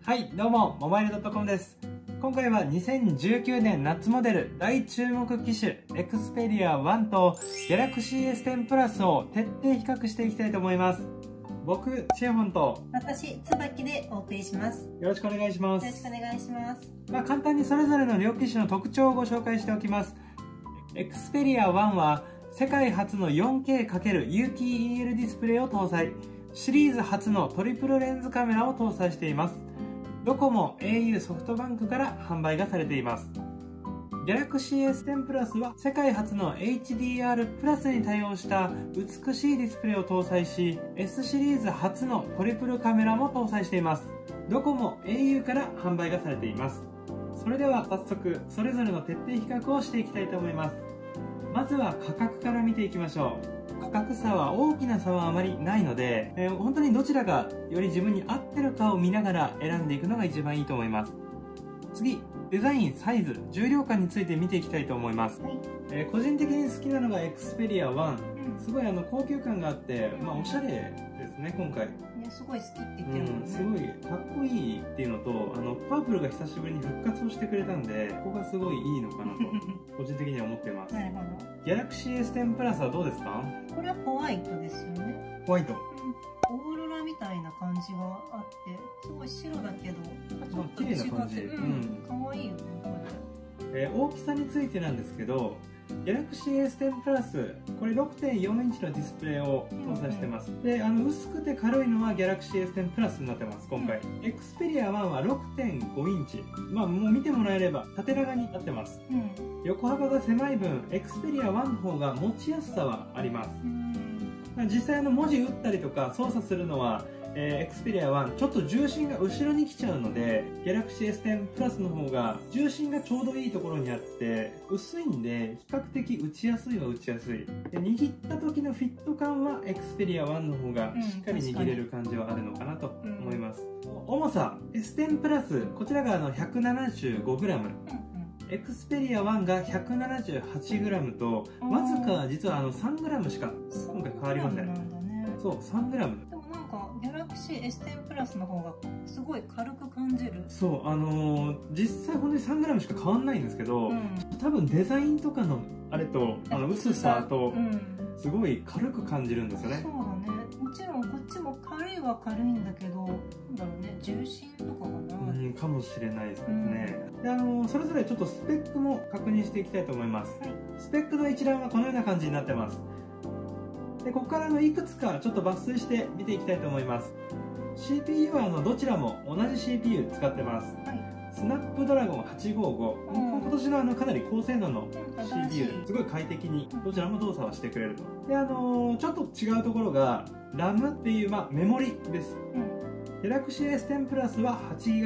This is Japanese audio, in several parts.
はい、どうも、モバイル .com です。今回は2019年夏モデル大注目機種 Xperia 1と Galaxy S10 Plus を徹底比較していきたいと思います。僕、シェフォンと私、椿でお送りします。 よろしくお願いします。 よろしくお願いします。 簡単にそれぞれの両機種の特徴をご紹介しておきます。Xperia 1は世界初の 4K× 有機 EL ディスプレイを搭載。シリーズ初のトリプルレンズカメラを搭載しています。ドコモ、au、ソフトバンクから販売がされています。Galaxy S10 Plus は世界初の HDR プラスに対応した美しいディスプレイを搭載し、S シリーズ初のトリプルカメラも搭載しています。ドコモ、au から販売がされています。それでは早速、それぞれの徹底比較をしていきたいと思います。まずは価格から見ていきましょう。価格差は大きな差はあまりないので、本当にどちらがより自分に合ってるかを見ながら選んでいくのが一番いいと思います。次、デザイン、サイズ、重量感について見ていきたいと思います。個人的に好きなのが Xperia 1、すごい高級感があって、おしゃれですね、今回。 いや、すごい好きって言ってるもんね。 すごいかっこいいっていうのと、パープルが久しぶりに復活をしてくれたんで、ここがすごいいいのかなと、個人的には思っています。 なるほど。 Galaxy S10 Plus はどうですか？ これはホワイトですよね。 ホワイト。 オーロラみたいな感じがあって、すごい白だけど、ちょっと違って、 綺麗な感じ。 可愛いよね、これ。 大きさについてなんですけど、Galaxy S10 Plus、これ 6.4 インチのディスプレイを搭載してます。で、薄くて軽いのは Galaxy S10 Plus になってます、今回。Xperia 1は 6.5 インチ。もう見てもらえれば縦長になってます。横幅が狭い分、Xperia 1の方が持ちやすさはあります。実際文字打ったりとか操作するのは、Xperia 1ちょっと重心が後ろに来ちゃうので Galaxy S10 Plus の方が重心がちょうどいいところにあって薄いんで比較的打ちやすいは打ちやすい。で握った時のフィット感は Xperia 1の方がしっかり握れる感じはあるのかなと思います。重さ S10 Plus こちらが175g、Xperia 1が 178g とわずか実は3g しか今回変わりません。そう、3g。でもなんか Galaxy S10 Plus の方がすごい軽く感じる。 そう、実際本当に 3g しか変わんないんですけど、多分デザインとかのあれと薄さとすごい軽く感じるんですよね。 そうだね。もちろんこっちも軽いは軽いんだけど、なんだろうね、重心とかかな。 かもしれないですね。で、それぞれちょっとスペックも確認していきたいと思います。スペックの一覧はこのような感じになってます。で、ここからいくつかちょっと抜粋して見ていきたいと思います。CPU はどちらも同じ CPU 使ってます。スナップドラゴン855。今年のかなり高性能の CPU、すごい快適にどちらも動作はしてくれると。で、ちょっと違うところが RAM っていう、メモリです。Galaxy S10 Plus は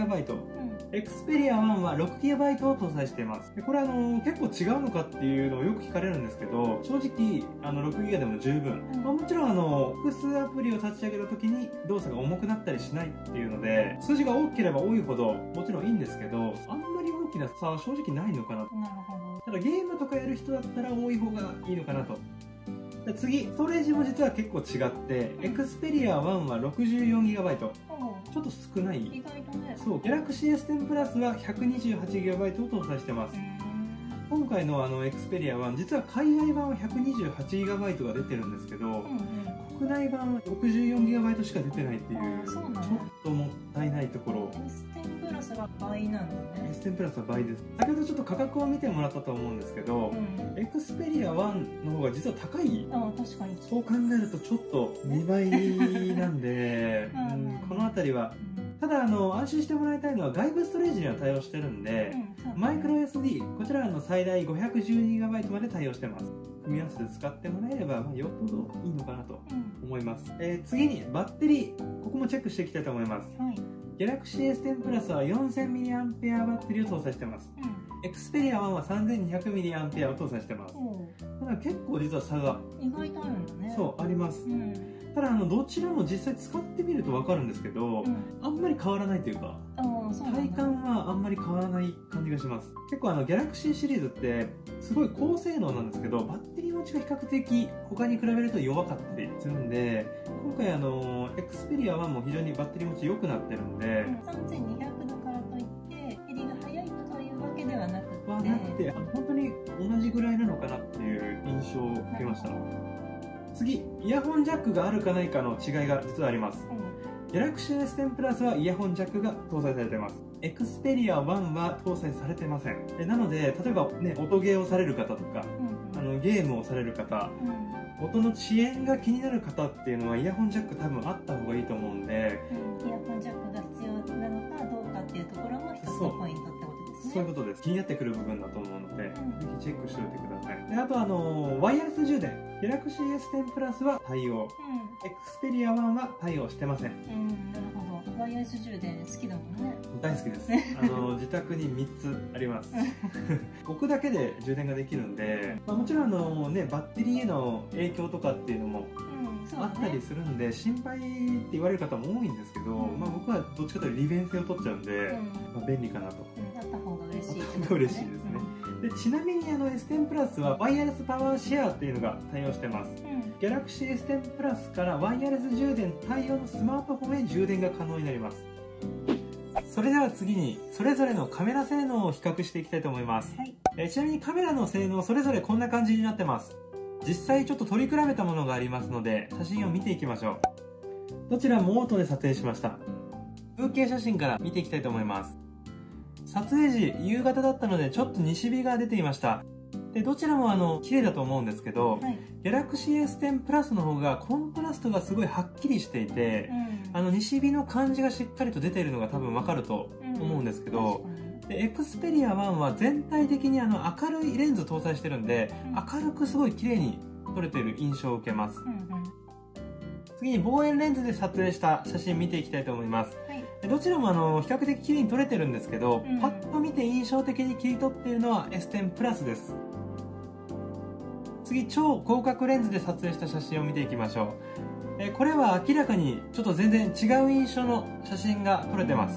8GB、Xperia 1は 6GB を搭載しています。でこれ結構違うのかっていうのをよく聞かれるんですけど、正直6GB でも十分。もちろん複数アプリを立ち上げた時に動作が重くなったりしないっていうので、数字が多ければ多いほどもちろんいいんですけど、あんまり大きな差は正直ないのかな。ただゲームとかやる人だったら多い方がいいのかなと。次、ストレージも実は結構違って、Xperia 1は 64GB。ちょっと少ない。 意外とね。 そう、Galaxy S10 Plus は 128GB を搭載してます。今回のXperia 1、実は海外版は 128GB が出てるんですけど、国内版は 64GB しか出てないっていう、ちょっともったいないところ。 S10 プラスが倍なんだね。 S10 プラスは倍です。先ほどちょっと価格を見てもらったと思うんですけど、Xperia 1の方が実は高い。 確かに。 そう考えるとちょっと2倍なんで、この辺りは。ただ安心してもらいたいのは外部ストレージには対応してるんで、マイクロ SD、こちら最大 512GB まで対応してます。組み合わせて使ってもらえれば、よっぽどいいのかなと思います。次にバッテリー、ここもチェックしていきたいと思います。Galaxy S10 Plus は 4000mAh バッテリーを搭載してます。Xperia 1は 3200mAh を搭載してます。だから結構実は差が意外とあるんだね。 そう、あります。ただどちらも実際使ってみると分かるんですけど、あんまり変わらないというか、体感はあんまり変わらない感じがします。結構Galaxy シリーズってすごい高性能なんですけど、バッテリー持ちが比較的他に比べると弱かったりするんで、今回Xperia 1も非常にバッテリー持ち良くなってるんで、 3200 て本当に同じぐらいなのかなっていう印象を受けました。次、イヤホンジャックがあるかないかの違いが実はあります。Galaxy S10 Plus はイヤホンジャックが搭載されています。Xperia 1は搭載されてません。なので、例えばね、音ゲーをされる方とか、ゲームをされる方、音の遅延が気になる方っていうのはイヤホンジャック多分あった方がいいと思うんで、 イヤホンジャックが必要なのかどうかっていうところも一つのポイントってことですね。 そういうことです。気になってくる部分だと思うので、ぜひチェックしておいてください。で、あとワイヤレス充電、Galaxy S10 Plus は対応、Xperia 1は対応してません。 なるほど。ワイヤレス充電好きだもんね。 大好きです。自宅に3つあります。置くだけで充電ができるんで、もちろんバッテリーへの影響とかっていうのもあったりするんで、心配って言われる方も多いんですけど、僕はどっちかというと利便性を取っちゃうんで、便利かなと。 あった方が嬉しい。 あった方が嬉しいですね。で、ちなみにS10 Plus はワイヤレスパワーシェアっていうのが対応してます。Galaxy S10 Plus からワイヤレス充電対応のスマートフォンへ充電が可能になります。それでは次にそれぞれのカメラ性能を比較していきたいと思います。ちなみにカメラの性能それぞれこんな感じになってます。実際ちょっと取り比べたものがありますので写真を見ていきましょう。どちらもオートで撮影しました。風景写真から見ていきたいと思います。撮影時夕方だったのでちょっと西日が出ていました。で、どちらも綺麗だと思うんですけど、Galaxy S10 Plus の方がコントラストがすごいはっきりしていて、西日の感じがしっかりと出ているのが多分わかると思うんですけど、で Xperia 1は全体的に明るいレンズ搭載してるんで、明るくすごい綺麗に撮れている印象を受けます。次に望遠レンズで撮影した写真見ていきたいと思います。どちらも比較的綺麗に撮れてるんですけど、パッと見て印象的に切り取っているのは S10 Plus です。次、超広角レンズで撮影した写真を見ていきましょう。これは明らかにちょっと全然違う印象の写真が撮れてます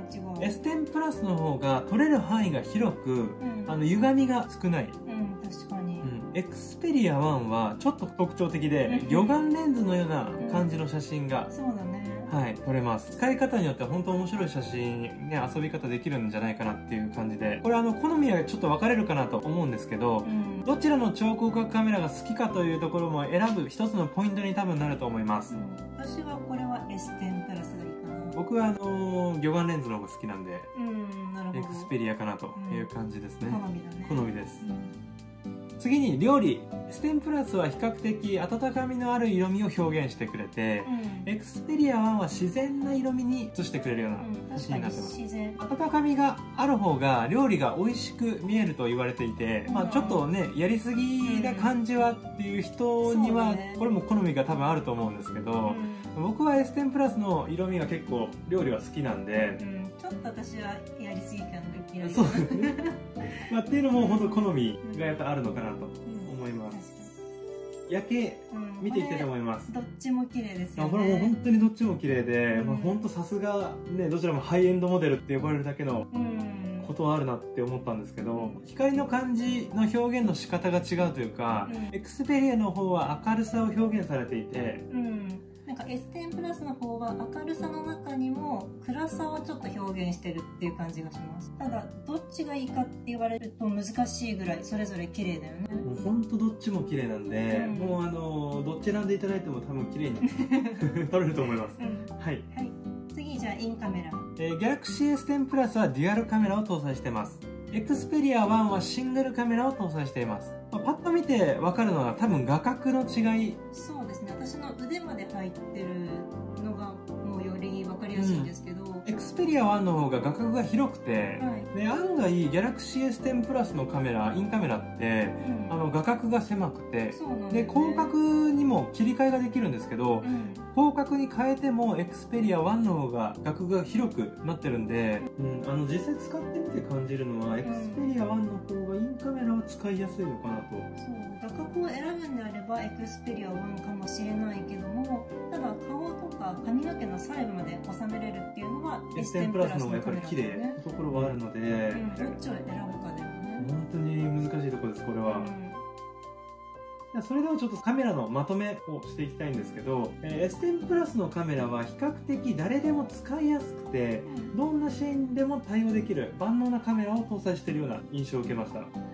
。S10 Plus の方が撮れる範囲が広く、歪みが少ない。 確かに。 Xperia 1はちょっと特徴的で、魚眼レンズのような感じの写真が、 そうだね。 撮れます。使い方によっては本当面白い写真ね、遊び方できるんじゃないかなっていう感じで、これ好みはちょっと分かれるかなと思うんですけど、どちらの超広角カメラが好きかというところも選ぶ一つのポイントに多分なると思います。 私はこれは S10 プラスがいいかな。 僕は魚眼レンズの方が好きなんで、 なるほど。 Xperia かなという感じですね。 好みだね。 好みです。次に料理。S10 プラスは比較的温かみのある色味を表現してくれて、Xperia 1は自然な色味に映してくれるような写真になってます。温かみがある方が料理が美味しく見えると言われていて、ちょっとね、やりすぎな感じはっていう人には、これも好みが多分あると思うんですけど、僕は S10 プラスの色味が結構料理は好きなんで、 ちょっと私はやりすぎ感が嫌い。 そうですね。っていうのも本当好みがやっぱあるのかなと思います。夜景見ていきたいと思います。 どっちも綺麗ですよね。 これもう本当にどっちも綺麗で、本当さすがね、どちらもハイエンドモデルって呼ばれるだけのことはあるなって思ったんですけど、光の感じの表現の仕方が違うというか、Xperia の方は明るさを表現されていて、 なんか S10 プラスの方は明るさの中にも暗さをちょっと表現してるっていう感じがします。ただどっちがいいかって言われると難しいぐらいそれぞれ綺麗だよね。 もう本当どっちも綺麗なんで、もうどっち選んでいただいても多分綺麗に撮れると思います。はい。 次じゃあインカメラ。 Galaxy S10 プラスはデュアルカメラを搭載しています。Xperia 1はシングルカメラを搭載しています。パッと見て分かるのは多分画角の違い。 そうですね。私の腕まで入ってるのがもうより分かりやすいんですけど、 Xperia 1の方が画角が広くて、で案外 Galaxy S10 プラスのカメラ、インカメラって、画角が狭くて、で広角にも切り替えができるんですけど、広角に変えても Xperia 1の方が画角が広くなってるんで、実際使ってみて感じるのは Xperia 1の方がインカメラは使いやすいのかなと。 そう、画角を選ぶんであれば Xperia 1かもしれないけども、ただ顔とか髪の毛の細部まで収めれるっていうのは S10 プラスの方がやっぱり綺麗なところはあるので、 どっちを選ぶかだよね。 本当に難しいところです、これは。それではちょっとカメラのまとめをしていきたいんですけど、S10 プラスのカメラは比較的誰でも使いやすくて、どんなシーンでも対応できる万能なカメラを搭載しているような印象を受けました。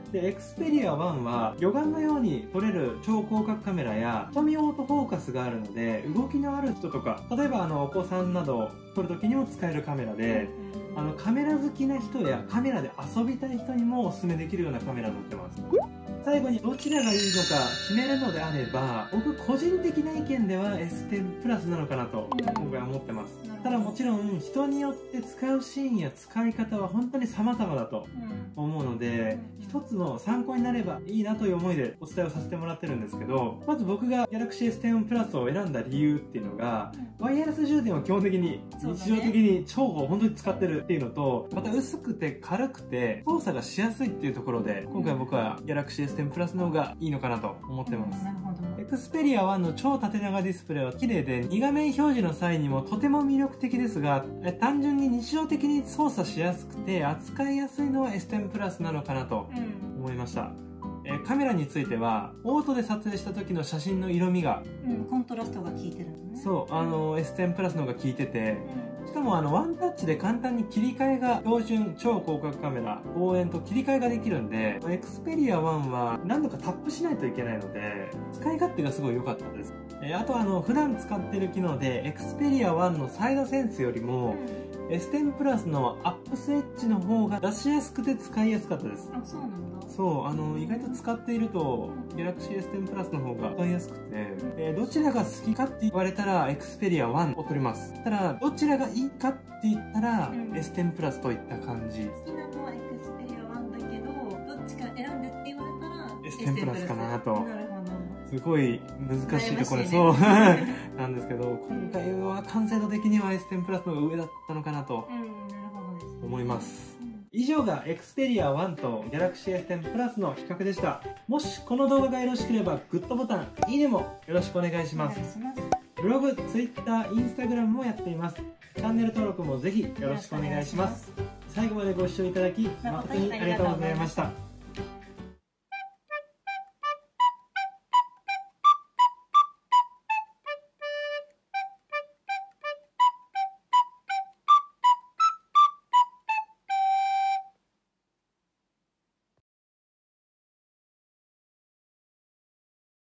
で、Xperia 1は魚眼のように撮れる超広角カメラや瞳オートフォーカスがあるので、動きのある人とか、例えばお子さんなどを撮るときにも使えるカメラで、カメラ好きな人やカメラで遊びたい人にもおすすめできるようなカメラになってます。最後にどちらがいいのか決めるのであれば、僕個人的な意見では S10 プラスなのかなと今回は思ってます。ただもちろん人によって使うシーンや使い方は本当に様々だと思うので、一つの参考になればいいなという思いでお伝えをさせてもらってるんですけど、まず僕が Galaxy S10 プラスを選んだ理由っていうのが、ワイヤレス充電を基本的に日常的に超本当に使ってるっていうのと、また薄くて軽くて操作がしやすいっていうところで、今回僕は Galaxy S10 プラスの方がいいのかなと思ってます。 なるほど。 Xperia 1の超縦長ディスプレイは綺麗で、2画面表示の際にもとても魅力的ですが、単純に日常的に操作しやすくて扱いやすいのは S10 プラスなのかなと思いました。カメラについてはオートで撮影した時の写真の色味が、 コントラストが効いてるのね。 そう、S10 プラスの方が効いてて、しかもワンタッチで簡単に切り替えが、標準超広角カメラ望遠と切り替えができるんで、Xperia 1は何度かタップしないといけないので使い勝手がすごい良かったです。あと普段使ってる機能で Xperia 1のサイドセンスよりも、S10 プラスのアップスエッジの方が出しやすくて使いやすかったです。 あ、そうなんだ。 そう、意外と使っていると Galaxy S10 プラスの方が使いやすくて、どちらが好きかって言われたら Xperia 1を取ります。ただどちらがいいかって言ったら、S10 プラスといった感じ。 好きなのは Xperia 1だけど、どっちか選んでって言われたら S10 プラスかなと。 なるほど。 すごい難しいところで、そうなんですけど、今回は完成度的には S10 プラスの方が上だったのかなと思います。以上が Xperia 1と Galaxy S10 プラスの比較でした。もしこの動画がよろしければグッドボタン、いいねもよろしくお願いします。ブログ、Twitter、Instagram もやっています。チャンネル登録もぜひよろしくお願いします。最後までご視聴いただき誠にありがとうございました。